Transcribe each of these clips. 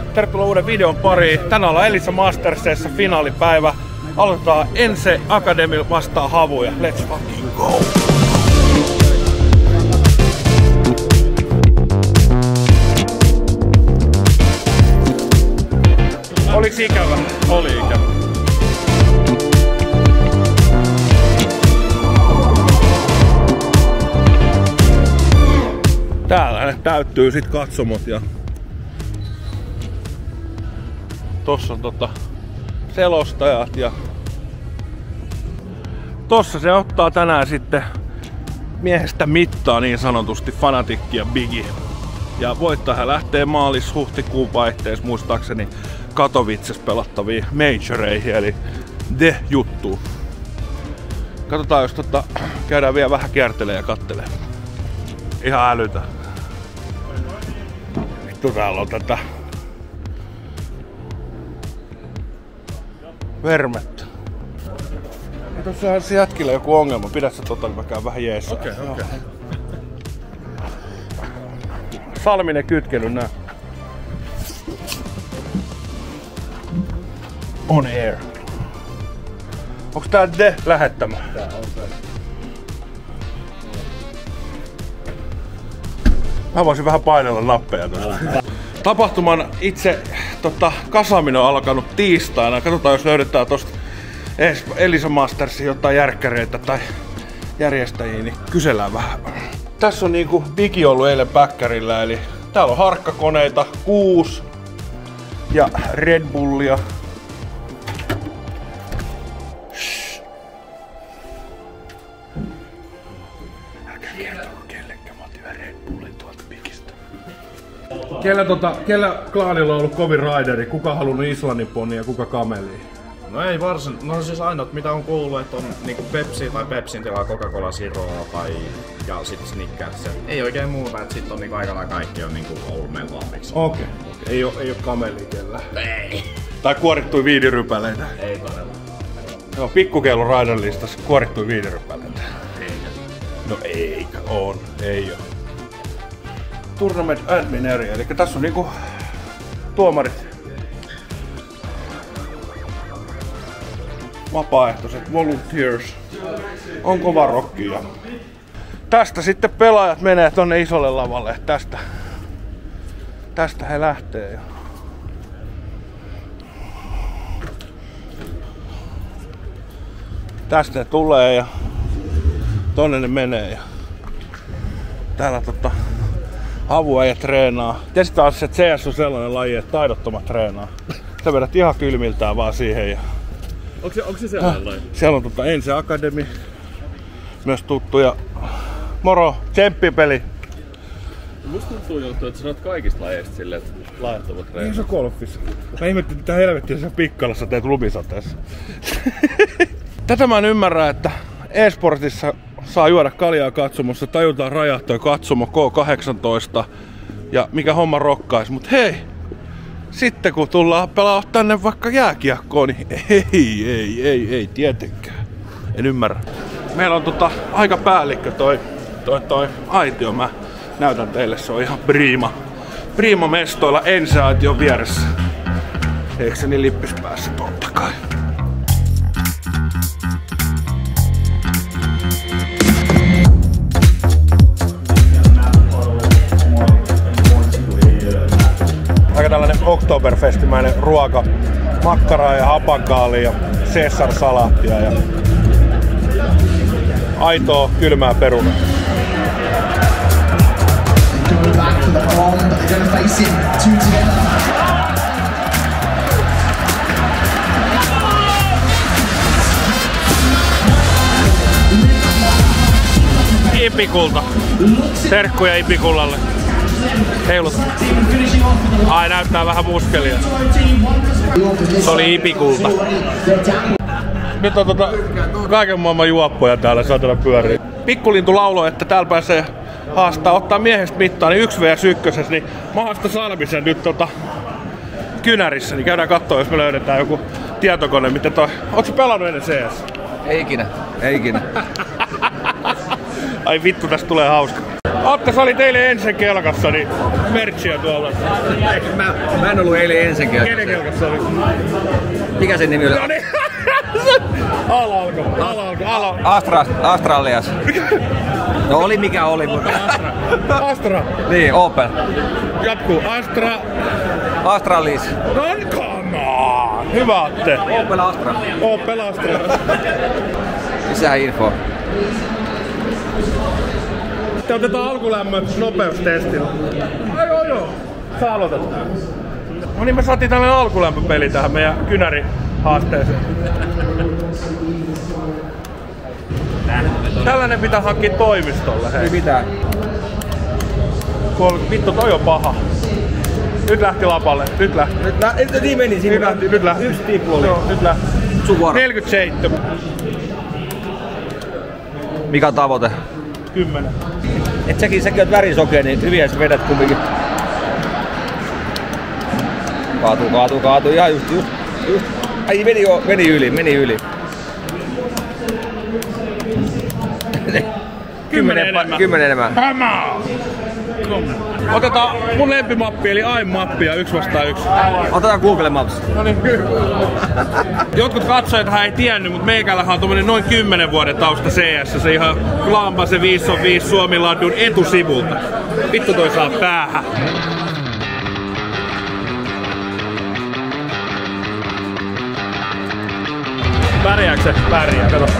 Tervetuloa uuden videon pariin. Tänään ollaan Elisa Mastersissa finaalipäivä. Aloitetaan Ense Academy vastaan Havuja. Let's fucking go! Oliks ikävä? Oli ikävä. Täällä ne täyttyy sit katsomot ja tossa on selostajat ja tossa se ottaa tänään sitten miehestä mittaa niin sanotusti Fnatic ja Bigi. Ja voittaja lähtee maalis-huhtikuun vaihteessa muistaakseni Katowicessa pelattaviin majoreihin eli juttuun. Katsotaan jos käydään vielä vähän kiertelee ja kattelee. Ihan älytä. Vittu täällä on tätä vermettä. Ja tossahan se jätkillä joku ongelma. Pidä sä niin mä käyn vähän jeessä. Okei. Salminen kytkely nää. On air. Onks tää lähettämä? Tää on se. Mä voisin vähän painella nappeja tuosta. Tapahtuman itse kasaaminen on alkanut tiistaina. Katsotaan jos löydetään tosta Elisa Mastersin jotain järkkäreitä tai järjestäjiä, niin kysellään vähän. Tässä on niinku Bigi ollut eilen päkkärillä, eli täällä on harkkakoneita, 6 ja Red Bullia. Älkää kertoko kellekään, mä otin Red Bullin tuolta Bigistä. Kellä klaanilla on ollut kovin raideri? Kuka halunnut Islannin poni ja kuka kameliin? No ei varsin. No siis ainoat mitä on kuullut, että on niinku Pepsi tai Pepsin tilaa Coca-Cola Zeroa tai ja sit Snickers. Ei oikein muuta, että sit on niinku aika lailla kaikki on niinku ollut meillä valmiiksi. Okei. Ei oo kameliä kellään. Ei. Tai kuorittui viidirypäleitä. Ei todella. Joo, pikkukeilun raidelistassa kuorittui viidirypäleitä. Eikä. No eikä on, ei oo. Tournament admin area, eli tässä on niinku tuomarit. Vapaaehtoiset volunteers. On kova rockia. Tästä sitten pelaajat menee tonne isolle lavalle. Tästä he lähtee. Tästä ne tulee ja tonne ne menee. Ja täällä havuäijät treenaa. Tietysti taas, että CS on sellainen laji, että taidottomat treenaa. Sä vedät ihan kylmiltään vaan siihen. Ja Onko se sellainen laji? siellä on Ense Academy myös tuttu ja moro, tsemppipeli. Musta tuntuu johtuu, että sä oot kaikista lajeista silleen, että lajat ovat treenaa. Niin se on golfissa. Mä ihmettin, mitä helvettiä sä Pikkalassa teet lumisateessa. Tätä mä en ymmärrä, että e-sportissa saa juoda kaljaa katsomossa, tajutaan rajahtaa katsomo K18 ja mikä homma rokkais, mut hei! Sitten kun tullaan pelaa tänne vaikka jääkiekkoon, niin ei tietenkään. En ymmärrä. Meillä on aika päällikkö toi aitio. Mä näytän teille, se on ihan prima mestoilla Ense-aition vieressä. Eikö se niin lippis päässä? Totta kai. Aika tällainen Oktoberfestimäinen ruoka. Makkaraa ja hapakaalia ja Caesar-salaattia ja aitoa kylmää perunaa. Ipikulta. Terkkuja Ipikullalle. Heilut. Ai näyttää vähän muskelia. Se oli Ipikulta. Nyt on kaiken maailman juoppoja täällä saatana pyörii. Pikkulintu lauloi, että täällä pääsee haastaa, ottaa miehestä mittaa, niin 1vs1, niin mä haastan Salmisen nyt kynärissä, niin käydään kattoo, jos me löydetään joku tietokone, mitä toi. Ootko sä pelannut ennen CS? Ei ikinä. Ai vittu, tästä tulee hauska. Atte, sä olit eilen ensin kelkassa, niin merchia tuolla. Mä en ollut eilen ensin kelkassa. Kenen kelkassa oli? Mikä sen nimi oli? No niin. Ala-alko. Astralias. No oli mikä oli, mutta... Astra. Niin, Opel. Jatkuu. Astra. Astralis. No come on. Hyvä, Atte. Opel Astra. Opel Astra. Lisää info. Sitten otetaan alkulämmön nopeustestillä. Joo. Sä aloitat. No niin, me saatiin tällainen alkulämpöpeli tähän meidän kynärihaasteeseen. Tällainen pitää hankkia toimistolle, hei. Mitä? Vittu, toi on paha. Nyt lähti lapalle, nyt lähti. Niin meni siinä. Nyt lähti. Yksi tippu oli. Joo, nyt lähti. Sun vuoro. 47. Mikä on tavoite? 10. Et säkin oot värisokea, niin hyviä sä vedät kumminkin. Kaatuu. Ihan just. Ai meni yli. 10 enemmän. Otetaan mun lempimappi eli AIM-mappi ja 1 vastaan 1. Otetaan Google Maps. No niin. Jotkut katsojathan ei tiennyt, mutta meikällähän on tommonen noin 10 vuoden tausta CS. Se ihan Klampa se 5 on 5 Suomi-ladun etusivulta. Vittu toi saa päähän. Pärjääkö se? Pärjää. Kato.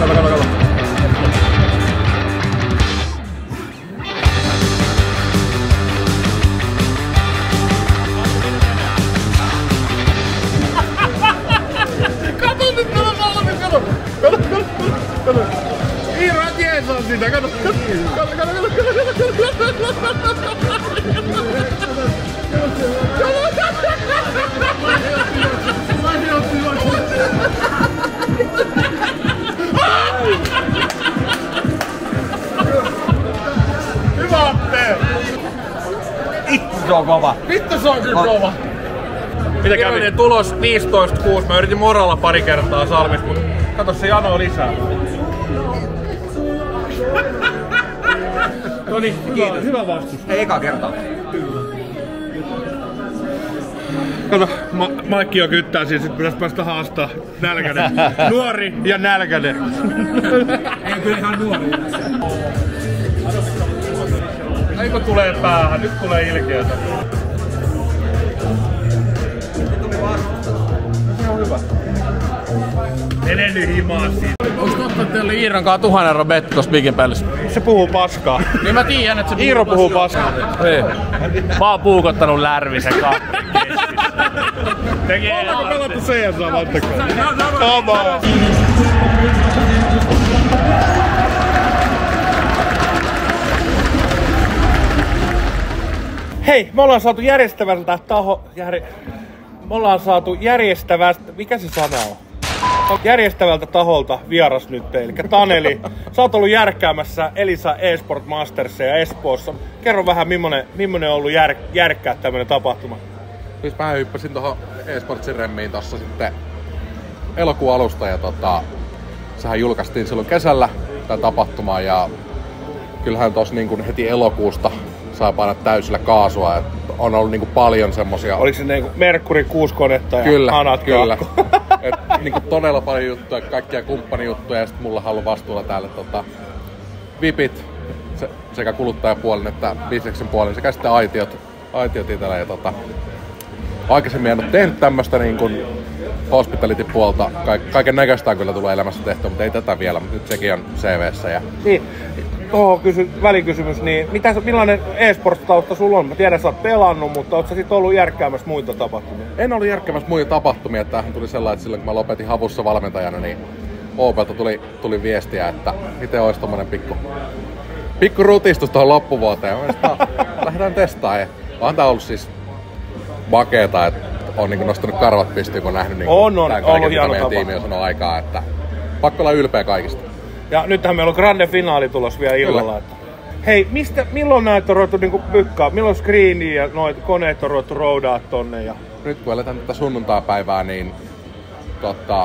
Kato. Iiro jeesaa sitä, kato. Hyvä, Atte! Vittu se on kova. Vittu se on kyllä kova. Mitä kävi? Tulos 15-6. Mä yritin moralla pari kertaa Salmista, mutta kato se jano lisää. Noniin, kiitos. Hyvä vastus. Ei eka kertaa. Kato, Maikki jo kyttää siis, että pitäis päästä haastaa nälkänen. Nuori ja nälkänen. Ei kyllä ihan nuori. Aiko tulee päähän, nyt tulee ilkeätä. Se on hyvä. Mene nyt himaa siitä. Onks totta, että teillä oli Iiron kanssa 1000 € betti tossa Bigin Pällissä? Se puhuu paskaa. Niin mä tiedän, että se Iiro puhuu paskaa. Ei. Mä oon puukottanut Lärvisen kanssa. Ollaanko pelattu CS:aa vattakaan? Come on! Hei, me ollaan saatu järjestävältä mikä se sana on? Järjestävältä taholta vieras nyt, eli Taneli. Sä oot ollut järkkäämässä Elisa eSport Mastersia Espoossa. Kerro vähän, millainen on ollut järkkää tämmönen tapahtuma? Siis mä hyppäsin tohon eSportsin remmiin tossa sitten elokuun alusta ja sehän julkaistiin silloin kesällä tää tapahtuma ja kyllähän tossa niin kuin heti elokuusta saa painaa täysillä kaasua, et on ollut niin kuin paljon semmosia... Oliko se niinku Mercury 6-konetta ja kyllä, hanat kyllä. Et niinku todella paljon juttuja, kaikkia kumppanijuttuja ja sit mulla on ollut vastuulla täällä VIPit sekä kuluttajapuolen että bisneksen puolen sekä sitten aitiot itellä ja aikaisemmin en ole tehnyt tämmöstä niin kuin hospitality-puolta. Kaiken näköistä on kyllä tullut elämässä tehtyä, mutta ei tätä vielä, mutta nyt sekin on CV:ssä. Ja... Niin, tuohon välikysymys, niin millainen e-sports-tausta sulla on? Mä tiedän, että sä oot pelannut, mutta oot sä sit ollut järkkäämässä muita tapahtumia? En ollut järkkäämässä muita tapahtumia. Tämähän tuli sellainen, että silloin kun mä lopetin Havussa valmentajana, niin Opelta tuli viestiä, että miten olisi tommonen pikku rutistus tuohon loppuvuoteen. Lähdetään testaamaan. Onhan tää ollut siis makeeta, että on niinku nostanut karvat pystyyn, kun on nähnyt tämän kaiken, mitä meidän tiimi on sanonut aikaa, että pakko olla ylpeä kaikista. Ja nythän meillä on grande finaali tulos vielä illalla. Että... Hei, milloin näitä on ruvettu niinku pykkaa? Milloin screeniä ja noit koneet on ruvettu roudaa tonne? Ja... Nyt kun eletään tätä sunnuntaipäivää, niin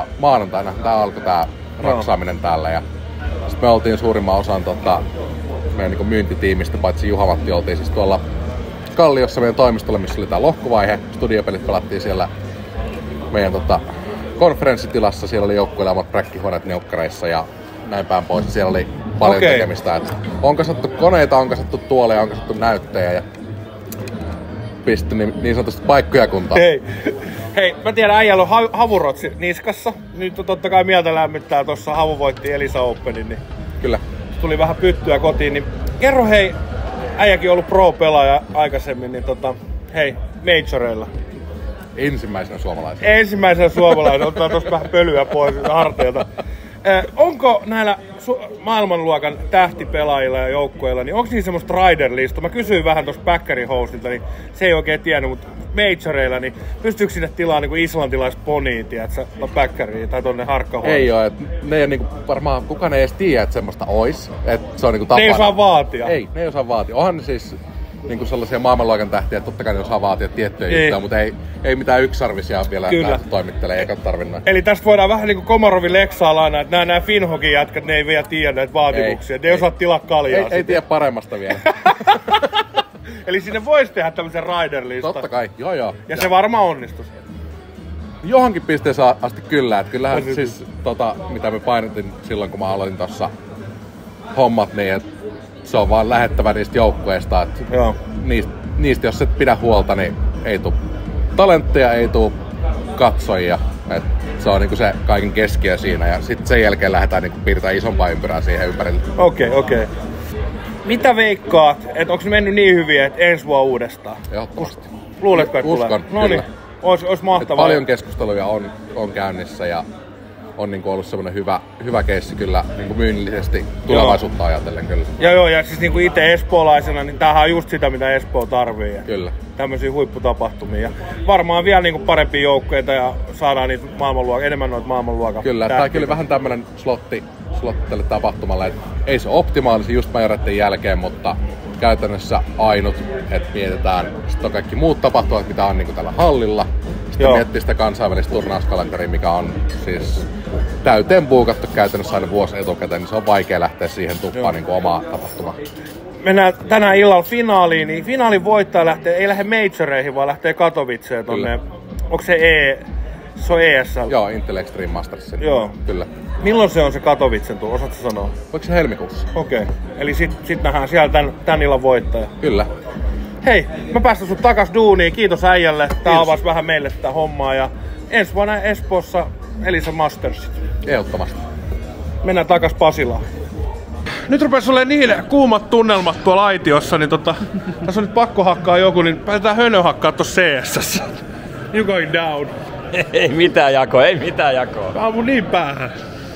maanantaina tää alkoi tää raksaaminen täällä. Ja sit me oltiin suurimman osan meidän niin myyntitiimistä, paitsi Juha-Matti, oltiin siis tuolla Kalliossa meidän toimistolla, missä oli tää lohkovaihe. Studiopelit pelattiin siellä meidän konferenssitilassa. Siellä oli joukkueilla omat präkkihuoneet neukkareissa ja näin päin pois. Siellä oli paljon tekemistä. Että on kasattu koneita, on kasattu tuoleja, on kasattu näyttejä ja pistetty niin sanotusti paikkoja kuntoon. Hei, mä tiedän, äijällä on havurotsi niskassa. Nyt totta kai mieltä lämmittää, tossa Havu voitti Elisa Openin, niin Kyllä. tuli vähän pyttyä kotiin. Niin kerro hei, äijäkin on ollut pro-pelaaja aikaisemmin, niin hei, majoreilla. Ensimmäisenä suomalaisena. Ensimmäisenä suomalaisena, ottaa tossa vähän pölyä pois harteilta. Onko näillä maailmanluokan tähtipelaajilla ja joukkueilla, niin onko niissä semmoista rider-listaa? Mä kysyin vähän tuossa Backerin hostilta, niin se ei oikein tiennyt, mutta majoreilla, niin pystyykö sinne tilaa niinku islantilaista ponia, tiedätkö, Backeriin tai tonne harkkahuoneeseen? Ei oo, ne ei niinku, varmaan kukaan ei edes tiedä, että semmoista ois. Et se on niinku tapana. Ne ei osaa vaatia. Ne ei osaa vaatia. Onhan ne siis niinku sellaisia maailmanluokan tähtiä, että totta kai ne osaa vaatia tiettyjä juttuja, mutta ei mitään yksarvisia vielä toimittelee, eikä tarvinnut. Eli tästä voidaan vähän niinku Komarovin leksaa lainaa, että nämä Finhogin jätkät, ne ei vielä tiedä näitä vaatimuksia. Ne ei osaa tilaa kaljaa. Ei tiedä paremmasta vielä. Eli sinne voisi tehdä tämmöisen rider-listan. Totta kai, joo. Ja se varmaan onnistuisi. Johonkin pisteeseen asti kyllä. Että kyllähän siis mitä me painotin silloin, kun mä aloitin tossa hommat, niin että se on vaan lähettävä niistä joukkueista. Että niistä, jos et pidä huolta, niin ei tuu talentteja, ei tuu katsojia. Et se on niinku se kaiken keskiö siinä ja sitten sen jälkeen lähdetään niinku piirtämään isompaa ympyrää siihen ympärille. Okei. Mitä veikkaat, että onko se mennyt niin hyvin, että ensi vuonna uudestaan? Ehdottomasti. Luuletko, että Uskon, tulee? No niin, olisi mahtavaa. Paljon keskusteluja on käynnissä ja on niinku ollut semmoinen hyvä keissi kyllä niinku myynnillisesti tulevaisuutta ajatellen kyllä. Joo, ja siis niinku itse espoolaisena, niin tämähän on just sitä, mitä Espoo tarvii. Kyllä. Tämmöisiä huipputapahtumia. Ja varmaan vielä niinku parempia joukkueita ja saadaan niitä enemmän noita maailmanluokan. Kyllä, tämä kyllä vähän tämmönen slotti tälle tapahtumalle. Et ei se optimaalisi just majoreiden jälkeen, mutta käytännössä ainut, että mietitään sitten on kaikki muut tapahtumat, mitä on niinku tällä hallilla. Sitten miettii sitä kansainvälistä turnauskalenteria, mikä on siis täyteen buukattu käytännössä aina vuosi etukäteen, niin se on vaikea lähteä siihen tuppaan niin omaa tapahtumaan. Mennään tänään illalla finaaliin, niin finaalin voittaja ei lähde majoreihin, vaan lähtee Katowiceen tonne. Onko se se on ESL? Joo, Intel Extreme Mastersin. Joo. Kyllä. Milloin se on se Katowicen tuo, osaatko sanoa? Voiko se helmikuussa? Okei. Eli sit nähdään siellä tän illan voittaja. Kyllä. Hei, mä päästän sut takas duuniin. Kiitos äijälle. Tää avasi vähän meille tätä hommaa. Ja ensi vuonna Espoossa Elisa Mastersit. Ehdottomasti. Mennään takas Pasilaan. Nyt rupes olemaan niin kuumat tunnelmat tuolla aitiossa, niin tässä on nyt pakko hakkaa joku, niin päätetään Hönö hakkaa tossa CS:ssä. You going down. Ei mitään jakoa. Mä ammun niin päähän.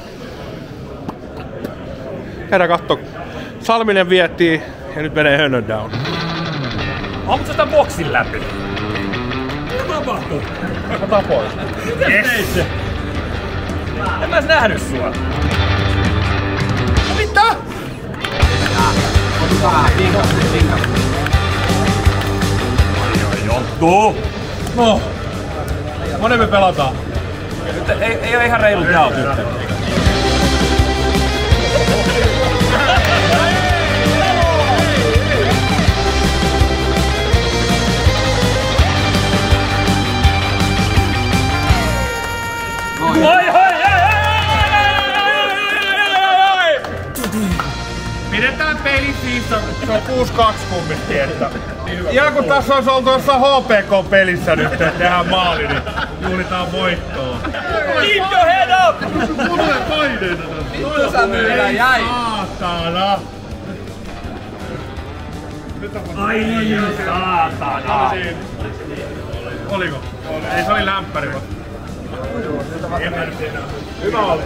Käydään kattoo. Salminen viettiin ja nyt menee Hönö down. Ammut sä sitä boksin läpi? Mitä tapahtuu? Mä tapoin. Yes! En mä edes nähnyt sua. Mitä? Johtuu! No. Monen me pelataan. Nyt ei ole ihan reilut jaot nyt. Pidetään peli siitä, se on 6-2 kumminkin, että... Ja kun tässä olisi oltu jossain HPK-pelissä nyt, että tehdään maali, niin juhlitaan voittoa. Keep your head up! Mulle paineita tässä. Vittu sä myydä jäi! Saatana! Ai saatana! Oliko? Ei, se oli lämpäri. Hyvä oli.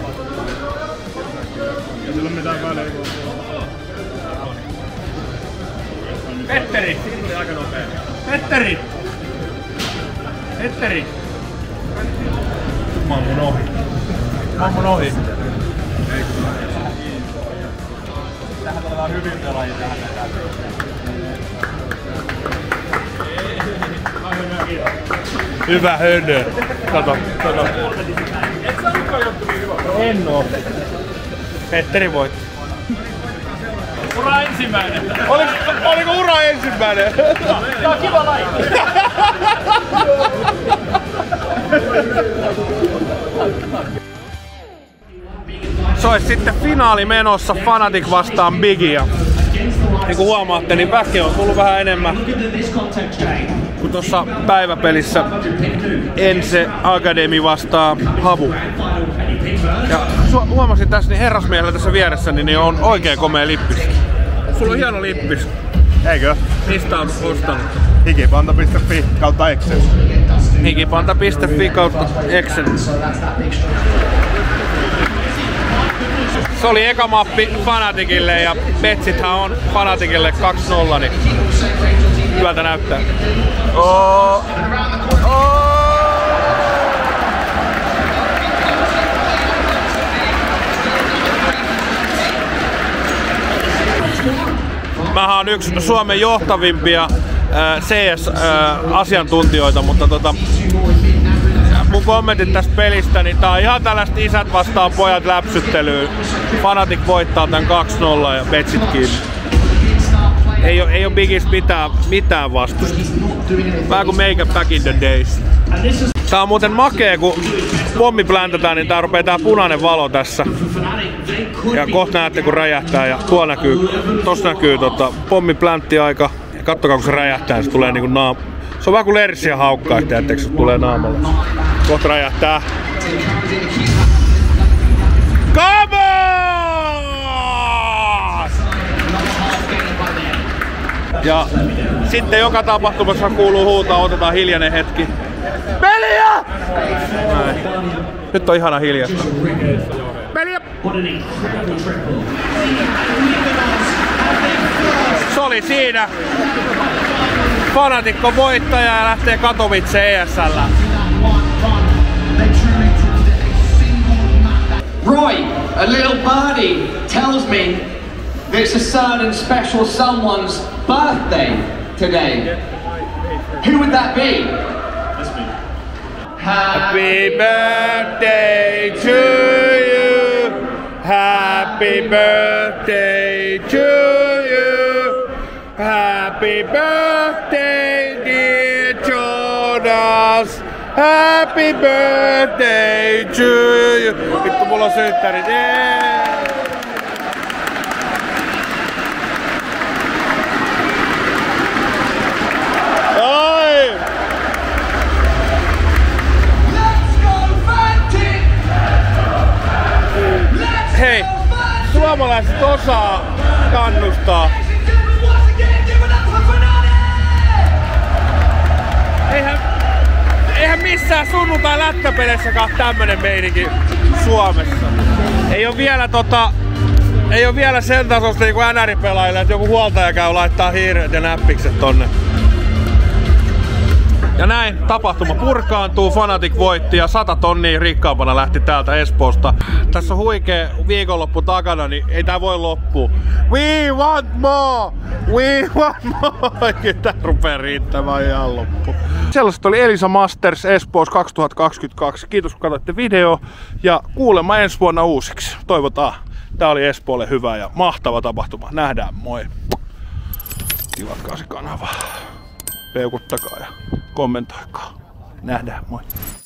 Ei sillä mitään väliä. Petteri! Siinä tuli aika nopea. Petteri! Mä ammun ohi. Tähän tullaan hyvin pelaajia tähän näin. Hyvä Hönö. Kato. Et sä olekaan juttu niin hyvä. En oo. Petteri voitti. Ura ensimmäinen. Oliko ura ensimmäinen? Tää on kiva laji. Se olisi sitten finaali menossa Fnatic vastaan Bigia. Niin kuin huomaatte, niin väkeä on tullut vähän enemmän kuin tuossa päiväpelissä Ense Academy vastaan Havu. Ja huomasin tässä, niin herrasmiehellä tässä vieressä niin on oikein komea lippis. Sulla on hieno lippis. Eikö? Mistä on ostanut? Hikipanta.fi kautta Excel. Hikipanta.fi kautta Excel. Se oli eka mappi Fnaticille ja Betsithän on Fnaticille 2-0, niin hyvältä näyttää. Mähän on yksi Suomen johtavimpia CS-asiantuntijoita, mutta mun kommentit tästä pelistä, niin tää on ihan tällaista isät vastaan pojat läpsyttelyä. Fnatic voittaa tän 2-0 ja Betsit kiinni. Ei oo Bigis mitään vastusta. Vähän kuin meikä back in the days. Tää on muuten makee, kun pommi pläntätään, niin tää rupee tää punainen valo tässä. Ja kohta näette kun räjähtää ja tossa näkyy pommipläntti-aika. Ja kattokaa kun se räjähtää, se tulee niinku se on vähän kuin lerssiä haukkaa, että se tulee naamalle. Kohta räjähtää. Come on! Ja sitten joka tapahtumassa kuuluu huutaa, otetaan hiljainen hetki. Peliä! Näin. Nyt on ihana hiljasta. Peliä! Se oli siinä. Fnatic on voittaja ja lähtee Katowice ESL. Right, a little birdie tells me that it's a certain special someone's birthday today. Who would that be? Happy birthday to you. Happy birthday to you. Happy birthday, dear Jonas. Happy birthday to you. Vittu, mulla on synttärit. Yeah. Oi! Hei, suomalaiset osaa kannustaa. Eihän missään sunnuntai lätkäpeleissäkaan tämmönen meininki Suomessa. Ei oo vielä sen tasosta niinku NR-pelaajille, että joku huoltaja käy laittaa hiiret ja näppikset tonne. Ja näin tapahtuma purkaantuu, Fnatic voitti ja 100 tonnia rikkaampana lähti täältä Espoosta. Tässä on huikea viikonloppu takana, niin ei tää voi loppua. We want more! We want more! Tää rupee riittämään ihan loppu. Sellaista oli Elisa Masters Espoos 2022. Kiitos kun katsoitte video ja kuulemma ensi vuonna uusiksi. Toivotaan. Tää oli Espoolle hyvä ja mahtava tapahtuma. Nähdään, moi! Tilatkaa se kanava. Peukuttakaa ja kommentoikaa. Nähdään, moi!